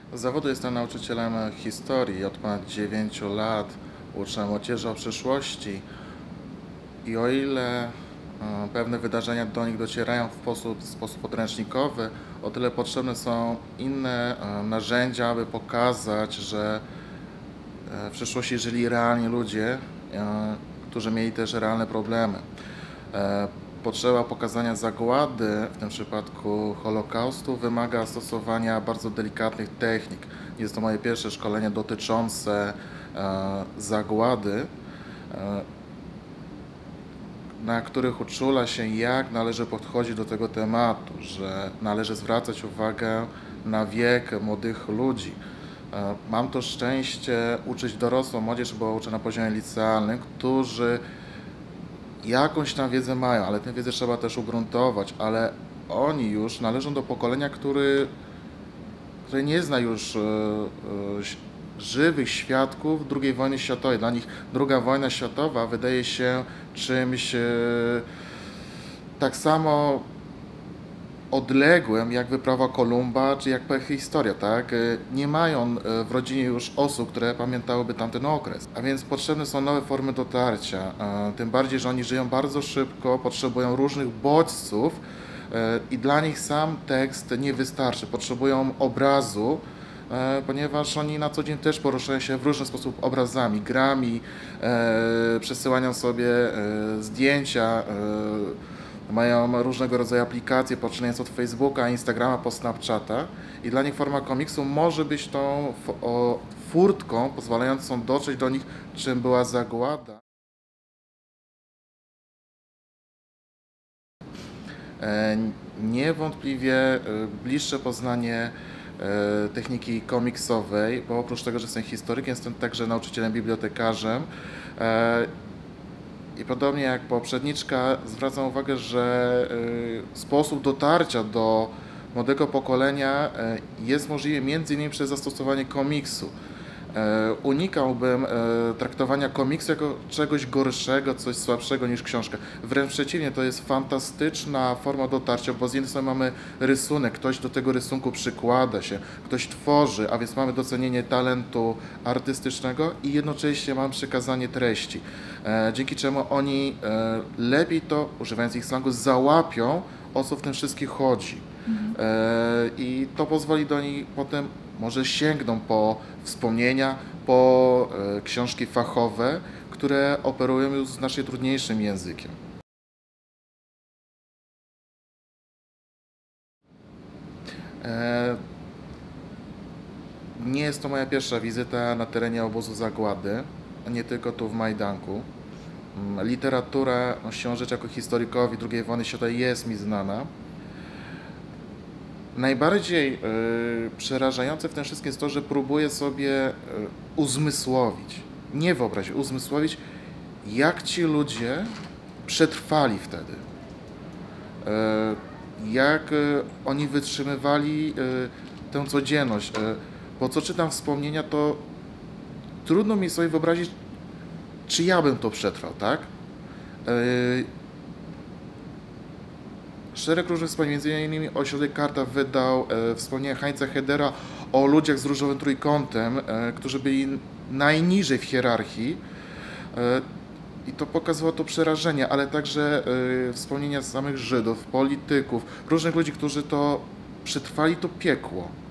Z zawodu jestem nauczycielem historii. Od ponad 9 lat uczę młodzieży o przyszłości i o ile pewne wydarzenia do nich docierają w sposób podręcznikowy, o tyle potrzebne są inne narzędzia, aby pokazać, że w przyszłości żyli realni ludzie, którzy mieli też realne problemy. E, Potrzeba pokazania zagłady, w tym przypadku Holokaustu, wymaga stosowania bardzo delikatnych technik. Jest to moje pierwsze szkolenie dotyczące zagłady, e, na których uczula się, jak należy podchodzić do tego tematu, że należy zwracać uwagę na wiek młodych ludzi. Mam to szczęście uczyć dorosłą młodzież, bo uczę na poziomie licealnym, którzy jakąś tam wiedzę mają, ale tę wiedzę trzeba też ugruntować, ale oni już należą do pokolenia, które nie zna już żywych świadków II wojny światowej. Dla nich II wojna światowa wydaje się czymś tak samo odległym jak wyprawa Kolumba, czy jak prehistoria, tak? Nie mają w rodzinie już osób, które pamiętałyby tamten okres. A więc potrzebne są nowe formy dotarcia. Tym bardziej, że oni żyją bardzo szybko, potrzebują różnych bodźców i dla nich sam tekst nie wystarczy. Potrzebują obrazu, ponieważ oni na co dzień też poruszają się w różny sposób obrazami, grami, przesyłają sobie zdjęcia, mają różnego rodzaju aplikacje, poczynając od Facebooka, Instagrama, po Snapchata i dla nich forma komiksu może być tą furtką pozwalającą dotrzeć do nich, czym była zagłada. Niewątpliwie bliższe poznanie techniki komiksowej, bo oprócz tego, że jestem historykiem, jestem także nauczycielem, bibliotekarzem. I podobnie jak poprzedniczka, zwracam uwagę, że sposób dotarcia do młodego pokolenia jest możliwy m.in. przez zastosowanie komiksu. Unikałbym traktowania komiksu jako czegoś gorszego, coś słabszego niż książka. Wręcz przeciwnie, to jest fantastyczna forma dotarcia, bo z jednej strony mamy rysunek, ktoś do tego rysunku przykłada się, ktoś tworzy, a więc mamy docenienie talentu artystycznego i jednocześnie mamy przekazanie treści, dzięki czemu oni lepiej to, używając ich slangu, załapią, o co w tym wszystkim chodzi. I to pozwoli do nich potem, może sięgną po wspomnienia, po książki fachowe, które operują już znacznie trudniejszym językiem. E, Nie jest to moja pierwsza wizyta na terenie obozu zagłady, nie tylko tu w Majdanku. Literatura, no, siłą rzeczy jako historykowi II wojny światowej jest mi znana. Najbardziej przerażające w tym wszystkim jest to, że próbuję sobie uzmysłowić, nie wyobrazić, uzmysłowić, jak ci ludzie przetrwali wtedy. Jak oni wytrzymywali tę codzienność. Bo co czytam wspomnienia, to trudno mi sobie wyobrazić, czy ja bym to przetrwał, tak? Szereg różnych wspomnień, między innymi ośrodek Karta wydał wspomnienia Heinza Hedera o ludziach z różowym trójkątem, którzy byli najniżej w hierarchii i to pokazywało to przerażenie, ale także wspomnienia samych Żydów, polityków, różnych ludzi, którzy to przetrwali to piekło.